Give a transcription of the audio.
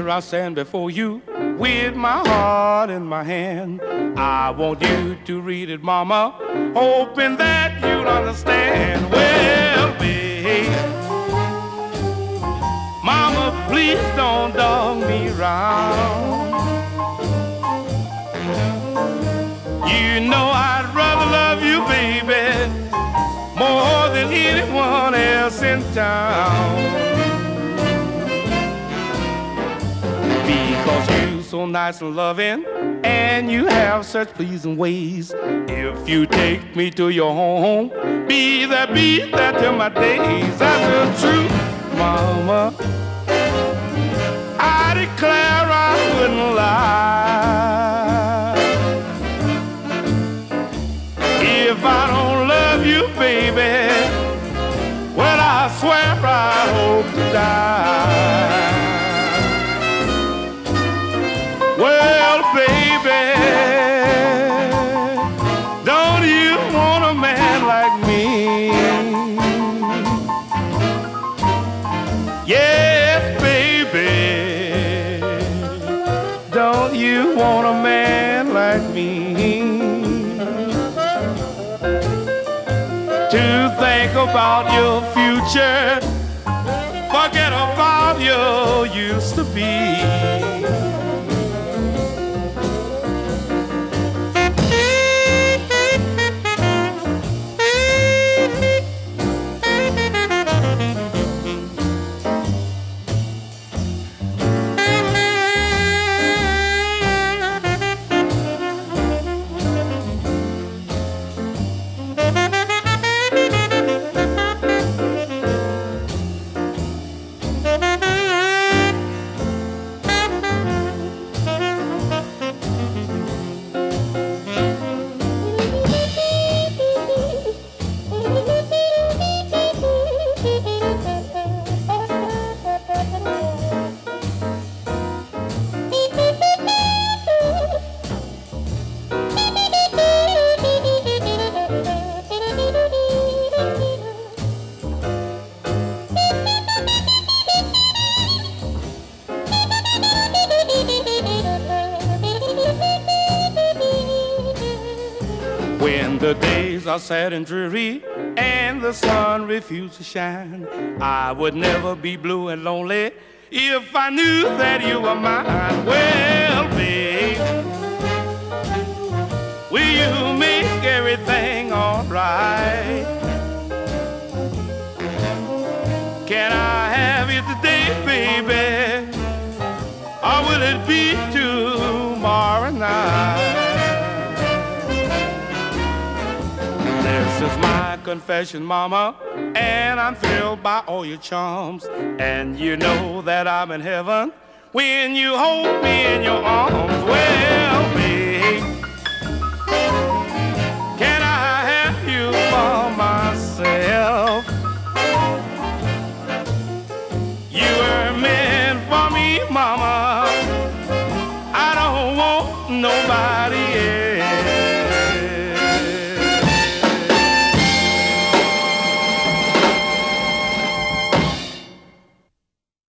here I stand before you with my heart in my hand. I want you to read it, mama, hoping that you'll understand. Well, babe, mama, please don't dog me round. You know I'd rather love you, baby, more than anyone else in town. Because you so nice and loving, and you have such pleasing ways. If you take me to your home, be there till my days. That's the truth, mama, I declare I wouldn't lie. If I don't love you, baby, well, I swear I hope to die. Well, baby, don't you want a man like me? Yes, baby, don't you want a man like me? To think about your future, forget about your used to be. When the days are sad and dreary and the sun refuses to shine, I would never be blue and lonely if I knew that you were mine. Well, babe, will you make everything all right? Can I have you today, baby, or will it be tomorrow night? This is my confession, mama, and I'm thrilled by all your charms. And you know that I'm in heaven when you hold me in your arms. Well, babe, can I have you for myself? You were meant for me, mama, I don't want nobody